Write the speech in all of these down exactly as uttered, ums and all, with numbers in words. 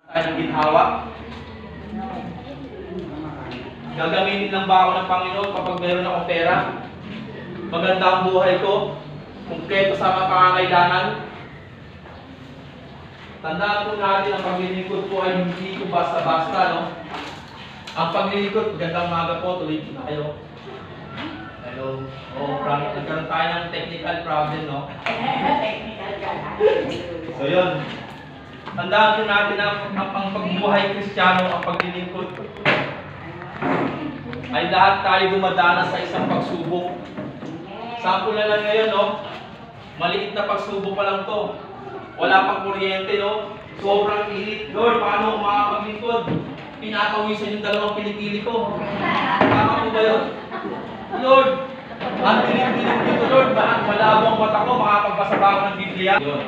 Tayo ng ginhawa. Gagamitin lang ba ako ng Panginoon kapag meron akong pera? Maganda ang buhay ko? Kumpleto sa mga pangangailangan? Tandaan po natin ang paglilingkod po ay hindi ko basta-basta, no? Ang paglilingkod, magandang umaga po, tuloy po tayo. Hello. Oh, Frank, nagkaroon tayo ng technical problem, no? So, yun. Tandaan po natin ang, ang, ang pagbuhay Kristiyano, ang paglilingkod. Ay lahat tayo dumadanas sa isang pagsubok. Sample na lang ngayon, no? Maliit na pagsubok pa lang to. Wala pang kuryente, no? Sobrang init. Lord, paano ako makapaglingkod? Pinatawisan yung dalawang pinipili ko. Tama po ba yun? Lord, ang pinipili dito, Lord, malabo ang mata ko, makapagbasa ba ako ng Biblia? Yun.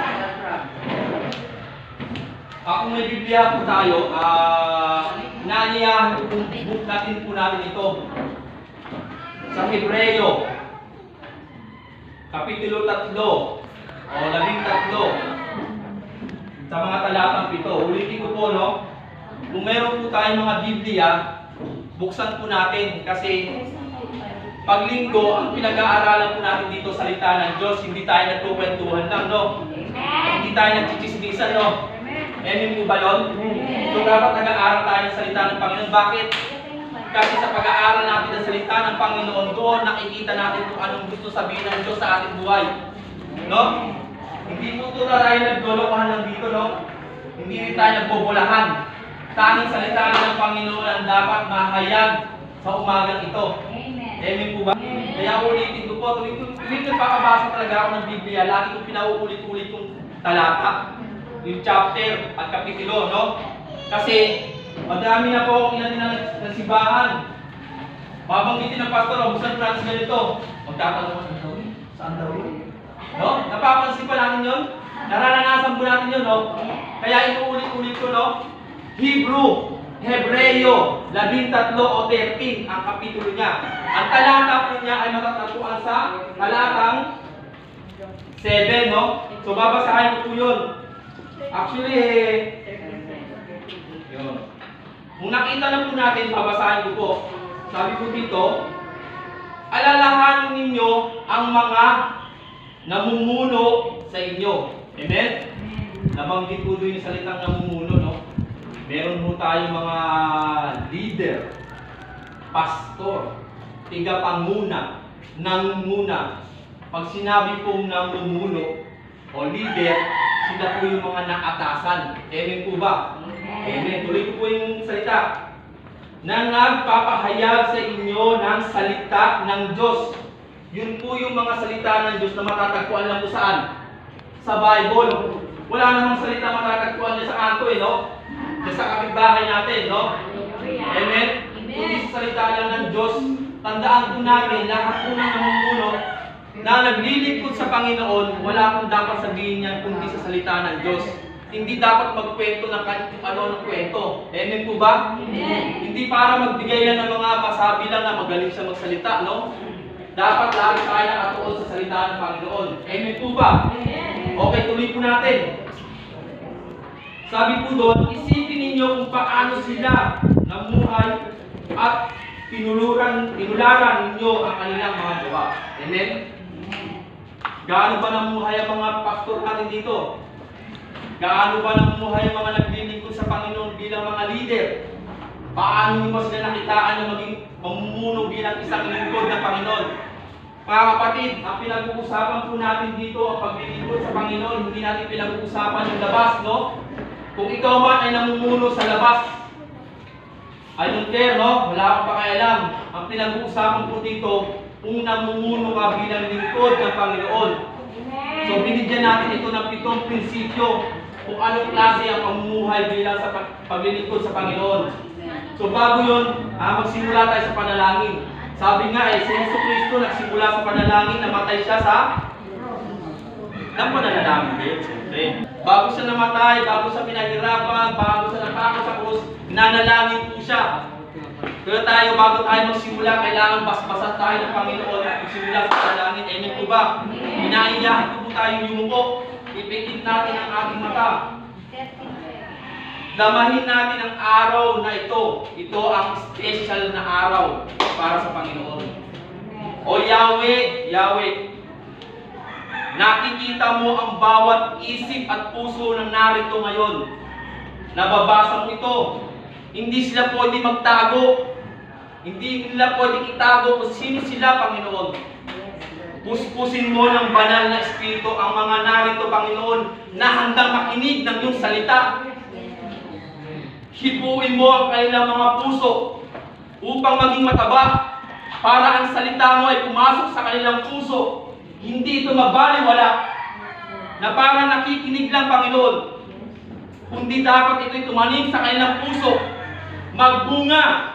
Uh, kung may Biblia po tayo, uh, naniyahan po book natin po natin ito. Sa Hebreo, Kapitulo tatlo, o labing tatlo, sa mga talatang pito. Ulitin ko po, no? Kung meron po tayong mga Biblia, buksan po natin kasi paglinggo, ang pinag-aaralan po natin dito sa salita ng Diyos, hindi tayo nagkukwentuhan lang, no? Hindi tayo nagchichismisan, no? Amen po ba yun? So dapat nag-aaral tayo ng salita ng Panginoon. Bakit? Kasi sa pag-aaral natin ng salita ng Panginoon, doon nakikita natin kung anong gusto sabihin ng Diyos sa ating buhay. No? Hindi po ito na tayo naglolokohan lang dito, no? Hindi rin tayo nagbobolahan. Tanging salita ng Panginoon ang dapat mahayag sa umagang ito. Amen. Amen po ba? Amen. Kaya ulitin ko po, tuwing tuwing nagpapabasa talaga ako ng Biblia, lagi kong pinauulit-ulit yung talata, yung chapter at kapitulo, no? Kasi madami na po akong ilan ng nasibahan. Babanggitin ng pastor, o buksan natin sa ganito. Magtatanong ko sa daw, saan daw yun? No? Napapansin pa natin yun? Nararanasan po natin yun, no? Kaya inuulit-ulit ko, no? Hebrew, Hebreo, labing tatlo o thirteen ang kapitulo niya. Ang talata po niya ay matatagpuan sa talatang seven, no? So babasahin ko po yun. Actually, eh, yun. Kung nakita na po natin, babasahin ko po. Sabi ko dito, alalahanin ninyo ang mga namumuno sa inyo. Amen? Nabanggit po doon yung salitang namumuno, no? Meron po tayong mga leader, pastor, tigapanguna, nangunguna. Pag sinabi pong namumuno o leader, sila po yung mga naatasan. Amen po ba? Amen. Tuloy ko po yung salita. Na nagpapahayag sa inyo ng salita ng Diyos. Yun po yung mga salita ng Diyos na matatagpuan lang po saan? Sa Bible. Wala namang salita matatagpuan niya sa kanto, eh, no? Sa kapitbahay natin, no? Amen? Kundi sa salita lang ng Diyos, tandaan po natin, lahat po ng namumuno na naglilingkod sa Panginoon, wala akong dapat sabihin niyan kundi sa salita ng Diyos. Hindi dapat magkwento ng ano ng kwento. Amen po ba? Amen. Hindi para magbigay lang ng mga masabi lang na magaling siya magsalita, no? Dapat lagi tayo nakatuon sa salita ng Panginoon. Amen po ba? Amen. Okay, tuloy po natin. Sabi po doon, isipin ninyo kung paano sila namuhay at pinuluran, pinularan ninyo ang kanilang mga gawa. Amen? Gaano ba namuhay ang mga pastor natin dito? Gaano ba namuhay ang mga naglilingkod sa Panginoon bilang mga leader? Paano nyo ba sila nakitaan na maging mamumuno bilang isang lingkod ng Panginoon? Mga kapatid, ang pinag-uusapan po natin dito, ang paglilingkod sa Panginoon, hindi natin pinag-uusapan yung labas, no? Kung ikaw man ay namumuno sa labas, I don't care, no? Wala akong pakialam. Ang pinag-uusapan po dito, kung namumuno ka bilang lingkod ng Panginoon. So, binigyan natin ito ng pitong prinsipyo kung anong klase ang pamumuhay bilang sa paglilingkod sa Panginoon. So, bago yun, ah, magsimula tayo sa panalangin. Sabi nga eh, si Jesucristo nagsimula sa panalangin, namatay siya sa ng pananalangin din, siyempre. Bago siya namatay, bago siya pinahirapan, bago siya napako sa krus, nanalangin po siya. Kaya tayo, bago tayo magsimula, kailangan basbasan tayo ng Panginoon at magsimula sa panalangin. Amen po ba? Inaiyahan po po tayong yumuko. Ipikit natin ang ating mata. Damahin natin ang araw na ito. Ito ang special na araw para sa Panginoon. O Yahweh, Yahweh, nakikita mo ang bawat isip at puso na narito ngayon. Nababasa mo ito. Hindi sila pwede magtago. Hindi nila pwede itago kung sino sila, Panginoon. Puspusin mo ng banal na Espiritu ang mga narito, Panginoon, na handang makinig ng iyong salita. Hipuin mo ang kanilang mga puso upang maging mataba para ang salita mo ay pumasok sa kanilang puso. Hindi ito mabaliwala na parang nakikinig lang, Panginoon, kundi dapat ito'y tumanim sa kanilang puso, magbunga.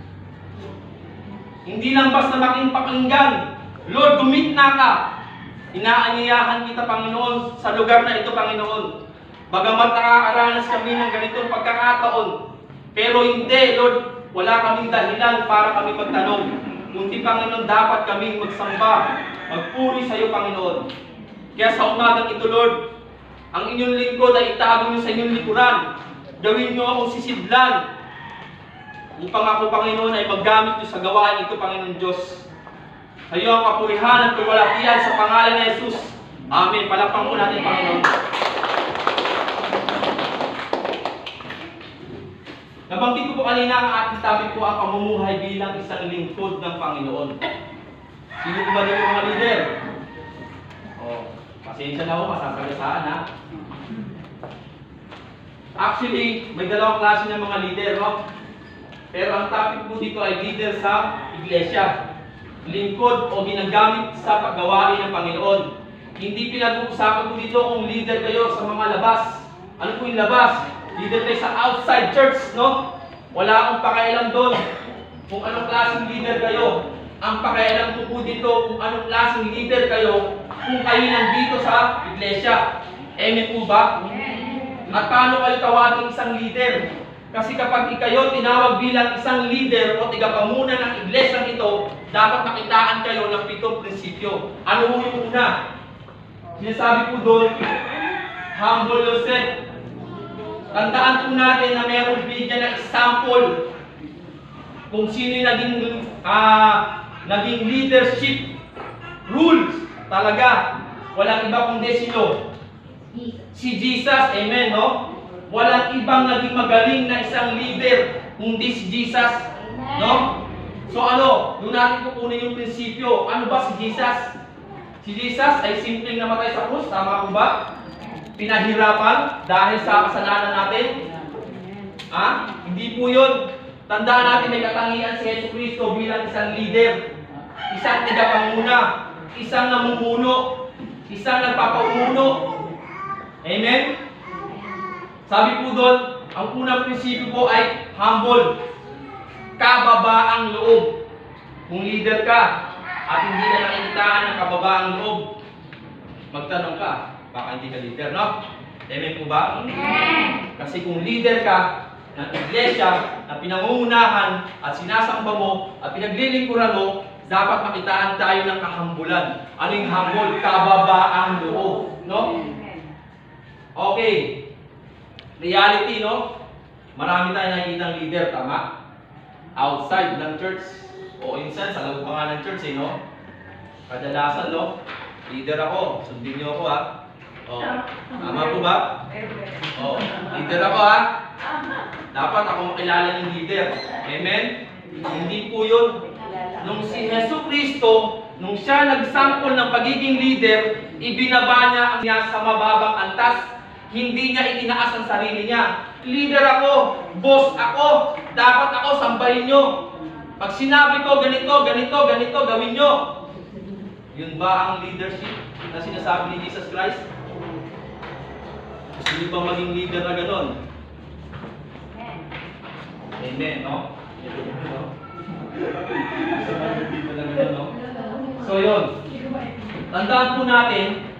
Hindi lang basta maging pakinggan. Lord, gumitna ka. Inaanyayahan kita, Panginoon, sa lugar na ito, Panginoon. Bagamat nakakaranas kami ng ganitong pagkakataon, pero hindi, Lord, wala kaming dahilan para kami magtanong. Kundi, Panginoon, dapat kaming magsamba, magpuri sa iyo, Panginoon. Kaya sa umagang ito, Lord, ang inyong lingkod ay itago niyo sa inyong likuran. Gawin niyo akong sisidlan upang ako, Panginoon, ay maggamit niyo sa gawain ito, Panginoon Diyos. Sa iyo ang kapurihan at kawalatian sa pangalan ni Jesus. Amen. Palakpan po natin, Panginoon. Nabanggit ko po kanina ang ating topic po ang pamumuhay bilang isang lingkod ng Panginoon. Sino po ba yung mga leader? Oh, pasensya na ho, masasagasaan ha. Actually, may dalawang klase ng mga leader, no? Pero ang topic po dito ay leader sa iglesia. Lingkod o ginagamit sa paggawain ng Panginoon. Hindi pinag-uusapan po dito kung leader kayo sa mga labas. Ano po yung labas? Leader kayo sa outside church, no? Wala akong pakialam doon kung anong klaseng leader kayo. Ang pakialam ko po dito kung anong klaseng leader kayo kung kayo nandito sa iglesia. Amen po ba? At paano kayo tawagin isang leader? Kasi kapag ikayo tinawag bilang isang leader o tigapamunan ng iglesia ito, dapat makitaan kayo ng pitong prinsipyo. Ano po yung una? Sinasabi po doon, humble yourself. Tandaan po natin na mayroong bigyan ng example kung sino yung naging, uh, naging leadership rules talaga. Walang iba kundi sino? Si Jesus, amen, no? Walang ibang naging magaling na isang leader kundi si Jesus, no? So ano, doon natin kukunin yung prinsipyo. Ano ba si Jesus? Si Jesus ay simpleng namatay sa krus, tama po ba? Pinahirapan dahil sa kasalanan natin? Ha? Hindi po yun. Tandaan natin may katangian si Jesucristo bilang isang leader, isang tagapanguna, isang namumuno, isang nagpapaumuno. Amen? Sabi po doon, ang unang prinsipyo po ay humble. Kababaang loob. Kung leader ka at hindi na nakikitaan ng kababaang loob, magtanong ka, baka hindi ka leader, no? Amen po ba? Amen. Kasi kung leader ka ng iglesia na pinangungunahan at sinasamba mo at pinaglilingkuran mo, dapat makitaan tayo ng kahambulan. Ano yung humble? Kababaang loob, no? Okay. Reality, no? Marami tayong nakikitang leader, tama? Outside ng church. O insan, sa loob pa nga ng church, eh, no? Kadalasan, no? Leader ako. Sundin niyo ako, ha? O, tama po ba? O, leader ako, ha? Dapat ako makilala ng leader. Amen? Hindi po yun. Nung si Jesucristo, nung siya nagsample ng pagiging leader, ibinaba niya ang niya sa mababang antas. Hindi niya itinaas ang sarili niya. Leader ako, boss ako, dapat ako sambahin nyo. Pag sinabi ko ganito, ganito, ganito, gawin nyo. Yun ba ang leadership na sinasabi ni Jesus Christ? Gusto niyo bang maging leader na ganon? Amen, no? So yun. Tandaan po natin,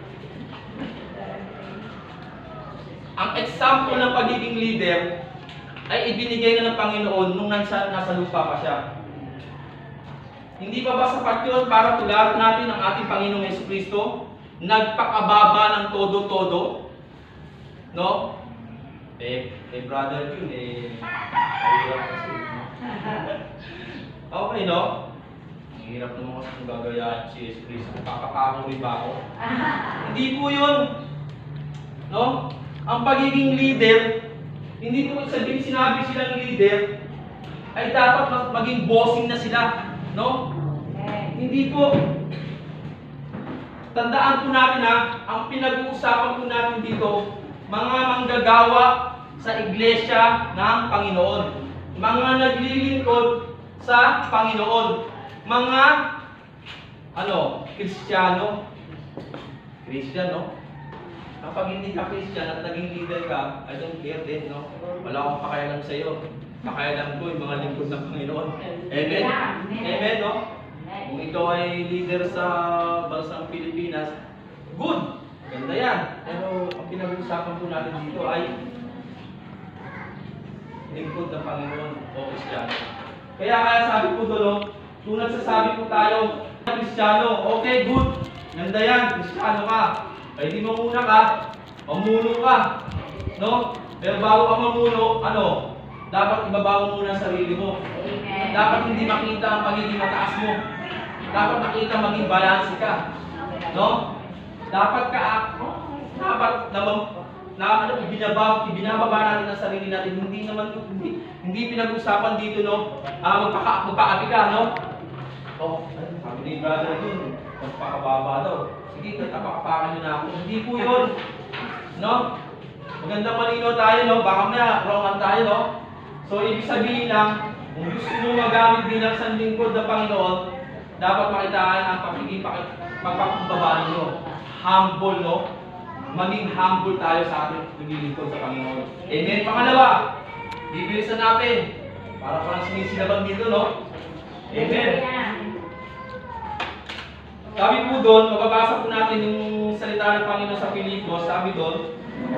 ang example ng pagiging leader ay ibinigay na ng Panginoon nung nasa, nasa lupa pa siya. Hindi pa ba sapat yun para tularan natin ang ating Panginoong Jesucristo? Nagpakababa ng todo-todo. No? Eh, eh brother yun eh. Mahirap kasi. Okay, no? Mahirap naman kasi kung gagayahin si Jesus Cristo. Kakapako rin ba ako? Hindi po yun. No? Ang pagiging leader, hindi po sabihin sinabi silang leader, ay dapat mas maging bossing na sila. No? Hindi po. Tandaan po natin ha, ang pinag-uusapan po natin dito, mga manggagawa sa iglesia ng Panginoon. Mga naglilingkod sa Panginoon. Mga, ano, Kristiyano. Kristiyano. Kapag hindi ka Christian at naging leader ka, I don't care din, no? Wala akong pakialam sa iyo. Pakialam ko yung mga lingkod ng Panginoon. Amen? Amen, no? Kung ikaw ay leader sa bansang Pilipinas, good! Ganda yan. Pero ang pinag-uusapan po natin dito ay lingkod ng Panginoon o Kristiyano. Kaya kaya sabi po doon, kung nagsasabi po tayo, Kristiyano, okay, good. Ganda yan, Kristiyano ka. Kaya di mamuna ka, mamuno ka. No? Pero bago ka mamuno, ano? Dapat ibabaw mo muna ang sarili mo. Amen. Dapat hindi makita ang pagiging mataas mo. Dapat makita maging balance ka. No? Dapat ka, dapat naman, na ano, ibinababa, ibinababa natin ang sarili natin. Hindi naman, hindi, hindi pinag-usapan dito, no? Ah, magpaka, magpaapi ka, no? Oh, sabi ni brother yun, magpakababa daw. Sige, tapakapakan nyo na ako. Hindi po yun. No? Magandang malino tayo, no? Baka maya, wrongan tayo, no? So, ibig sabihin lang, kung gusto mo magamit bilang sanlingkod ng Panginoon, dapat makitaan ang pagiging pagpakumbaba ninyo. Humble, no? Maging humble tayo sa ating paglilingkod sa Panginoon. Amen? Pangalawa, bibilisan natin. Para parang sinisilabang dito, no? Amen? Sabi po doon, mababasa po natin yung salita ng Panginoon sa Pilipos. Sabi doon,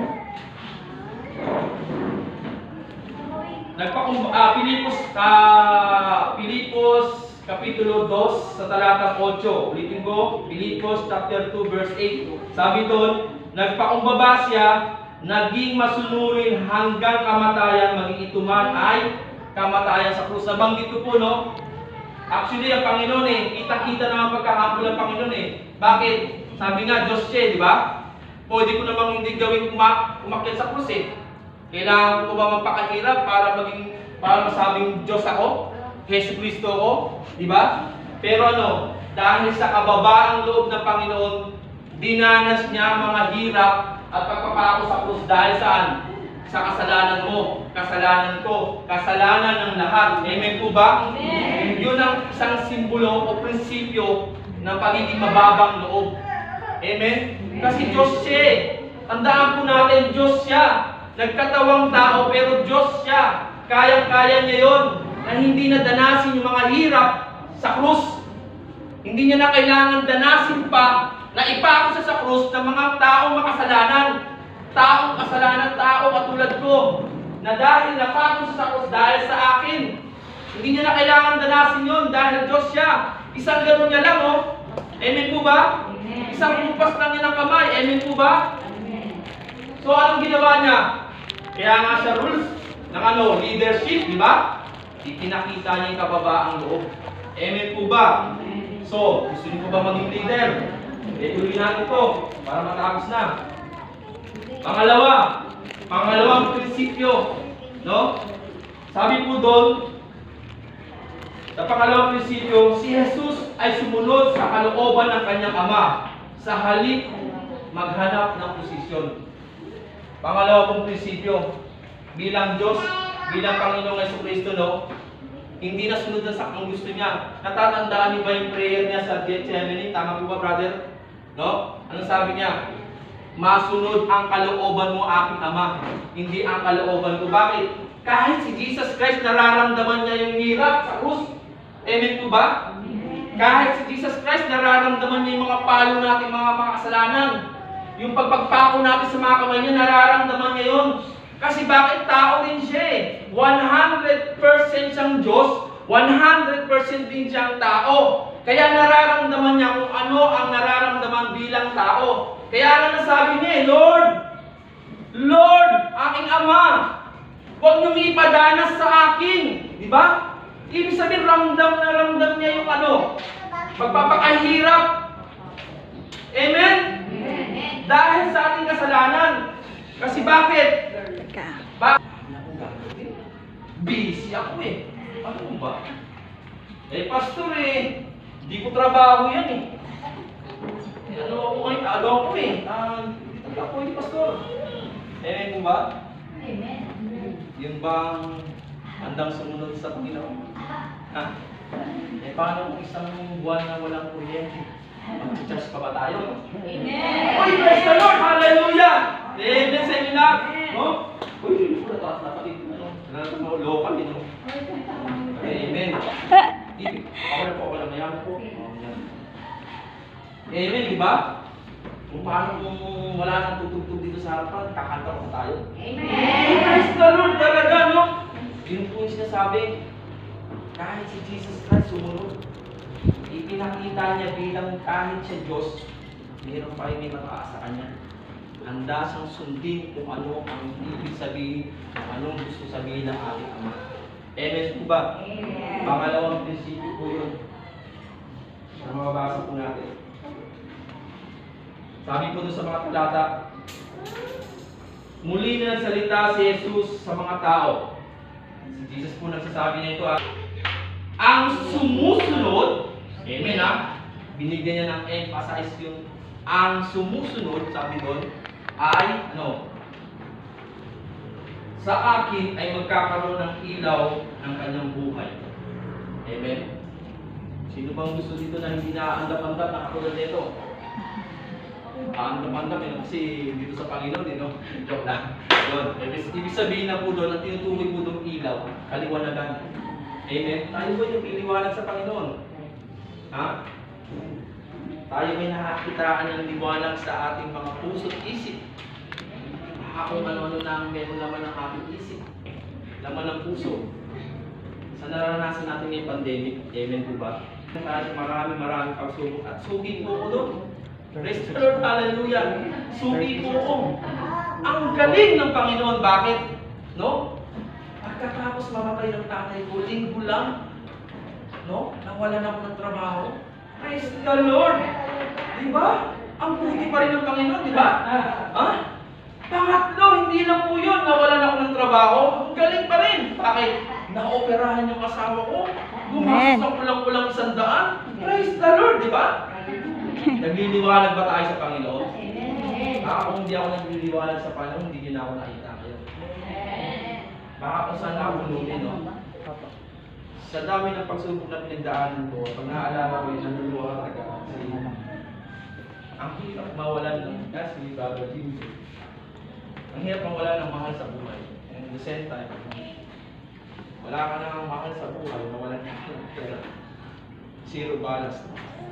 Nagpakum ah, Pilipos, ah, Pilipos Kapitulo two sa talatang eight. Ulitin ko, Pilipos chapter two verse eight. Sabi doon, nagpakumbaba siya, naging masunurin hanggang kamatayan, maging ito man ay kamatayan sa krus. Nabanggit ko po, no? Actually, ang Panginoon eh, kita-kita naman pagkahambol ng Panginoon eh. Bakit? Sabi nga, Diyos siya, di ba? Pwede ko namang hindi gawing umak umakyat sa krus eh. Kailangan ko ba magpakahirap para maging, para masabing Diyos ako? Jesu Cristo ako? Di ba? Pero ano, dahil sa kababaang loob ng Panginoon, dinanas niya mga hirap at pagpapako sa krus dahil saan? Sa kasalanan mo, kasalanan ko, kasalanan ng lahat. Amen po ba? Amen. Yun ang isang simbolo o prinsipyo ng pagiging mababang loob. Amen? Kasi Diyos siya. Tandaan po natin, Diyos siya. Nagkatawang tao pero Diyos siya. Kayang-kaya niya yun na hindi na danasin yung mga hirap sa krus. Hindi niya na kailangan danasin pa na ipako siya sa krus ng mga taong makasalanan. Taong kasalanan, tao katulad ko. Na dahil napako siya sa krus dahil sa akin. Hindi niya na kailangan danasin yun dahil Diyos siya. Isang gano'n niya lang, oh. Amen po ba? Amen. Isang kumpas lang niya ng kamay. Amen po ba? Amen. So, anong ginawa niya? Kaya nga siya rules ng ano, leadership, di ba? Itinakita niya yung kababaang loob. Amen po ba? Amen. So, gusto niyo po ba maging leader? E, tuloy natin ito para matapos na. Pangalawa, pangalawang prinsipyo, no? Sabi po doon, sa pangalawang prinsipyo, si Jesus ay sumunod sa kalooban ng kanyang Ama sa halip maghanap ng posisyon. Pangalawa pong prinsipyo, bilang Diyos, bilang Panginoong Jesucristo, no? Hindi na sunod na sa ang gusto niya. Natatandaan niyo ba yung prayer niya sa Gethsemane? Tama po ba, brother? No? Anong sabi niya? Masunod ang kalooban mo, aking Ama, hindi ang kalooban ko. Bakit? Kahit si Jesus Christ nararamdaman niya yung hirap sa krus. Amen po ba? Kahit si Jesus Christ nararamdaman niya yung mga palo natin, mga mga kasalanan. Yung pagpagpako natin sa mga kamay niya, nararamdaman niya yun. Kasi bakit? Tao rin siya eh. one hundred percent siyang Diyos, one hundred percent din siyang tao. Kaya nararamdaman niya kung ano ang nararamdaman bilang tao. Kaya nga nasabi niya eh, Lord, Lord, aking Ama, huwag niyong ipadanas sa akin. Di ba? Ibig sabihin, ramdam na ramdam niya yung ano, magpapakahirap. Amen? Dahil sa ating kasalanan. Kasi bakit? Ba Busy ako eh. Ano ba? Eh, pastor eh, hindi ko trabaho yan eh. Eh, ano ako ngayon? Ano ako eh? Ah, dito ako eh, pastor. Eh, mo ba? Amen. Yun bang handang sumunod sa Panginoon? Ha? Eh, paano kung isang buwan na walang kuryente? Mag-charge pa ba tayo? Amen. Uy, praise the Lord! Hallelujah! Amen sa inyo lahat! No? Uy, wala taas na pati. Ano? Local, you know? Amen. Ibig, ako na po, wala mayaman po. Amen, di ba? Kung paano kung wala nang tutugtog dito sa harapan, kakanta ko tayo. Amen. Praise the Lord talaga, no? Yun po yung sinasabi. Kahit si Jesus Christ sumunod, ipinakita niya bilang kahit siya Diyos, mayroon pa may mataas sa Kanya. Handa siyang sundin kung ano ang ibig sabihin, kung anong gusto sabihin ng ating Ama. Amen po ba? Amen. Pangalawang prinsipyo po yun. Na mababasa po natin. Sabi po doon sa mga talata, muli na nagsalita si Jesus sa mga tao. Si Jesus po nagsasabi na ito, ah, ang sumusunod, amen ha, binigyan niya ng emphasize yung ang sumusunod, sabi doon, ay, ano, sa akin ay magkakaroon ng ilaw ng kanyang buhay. Amen? Sino bang gusto dito na hindi na-andap-andap na katulad nito? Andap-andap eh, kasi dito sa Panginoon, eh, no? Joke lang. Doon. Ibig sabihin na po doon, ang tinutukoy po doon ilaw, kaliwanagan. Amen? Tayo ba yung iliwanag sa Panginoon? Ha? Tayo may nakakitaan ng liwanag sa ating mga puso't isip. Kung ano-ano na ang meron laman ng ating isip, laman ng puso. Sa naranasan natin ngayong pandemic, amen po ba? Tayo marami-marami pagsubok at sugi po ko doon. Praise the Lord, hallelujah. Sugi po ko. Ang galing ng Panginoon, bakit? No? Pagkatapos mamatay ng tatay ko, linggo lang, no? Nawalan ako ng trabaho. Praise the Lord! Di ba? Ang buti pa rin ng Panginoon, di ba? Ha? Pangatlo, hindi lang po yun, nawalan ako ng trabaho. Ang galing pa rin. Bakit? Naoperahan yung asawa ko. Gumastos ang kulang-kulang isang daan. Praise the Lord, di ba? Nagliliwanag ba tayo sa Panginoon? Baka kung hindi ako nagliliwanag sa Panginoon, hindi nyo na ako nakita ngayon. Baka kung saan ako lumin, no? Sa dami ng pagsubok na pinagdaanan ko, pag naaalala ko yun, naluluha talaga. Kasi ang hirap mawalan ng kasi Baba Jim. Ang hirap mawala ng mahal sa buhay. And at the same time, wala ka nang mahal sa buhay, mawalan ka ng pera. Zero balance.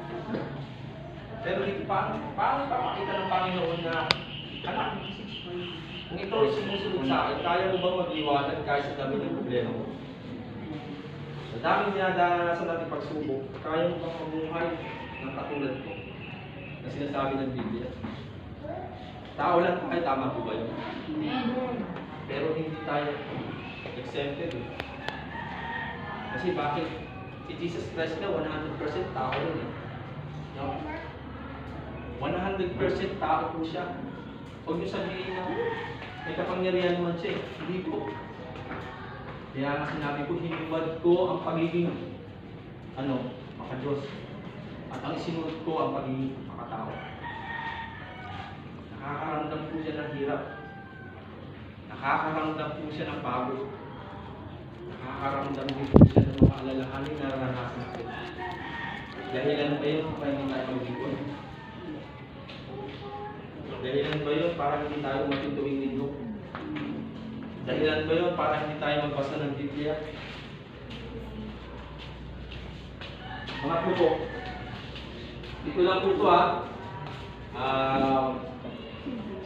Pero dito, paano, paano papakita ng Panginoon na, anak, kung ito ay sumusunod sa akin, kaya mo ba magliwanag kahit sa dami ng problema mo? Sa daming dinadanasan natin pagsubok, kaya mo bang mamuhay ng katulad ko na sinasabi ng Biblia? Tao lang tayo, tama po ba yun? Pero hindi tayo exempted. Eh. Kasi bakit? Si Jesus Christ na one hundred percent tao rin eh. No? one hundred percent tao po siya. Huwag niyo sabihin na may kapangyarihan naman siya eh. Hindi po. Kaya nga sinabi ko, hinubad ko ang pagiging ano, maka-Diyos. At ang isinunod ko ang pagiging makatao. Nakakaramdam po siya ng hirap. Nakakaramdam po siya ng pagod. Nakakaramdam din po siya ng mga alalahanin na naranasan natin. Dahilan ba yun para hindi tayo mag-ipon? Dahilan ba yun para hindi tayo matintuwing linggo? Dahilan ba yun para hindi tayo magbasa ng Biblia? Mga po, dito lang po ito ha. Ah... Uh,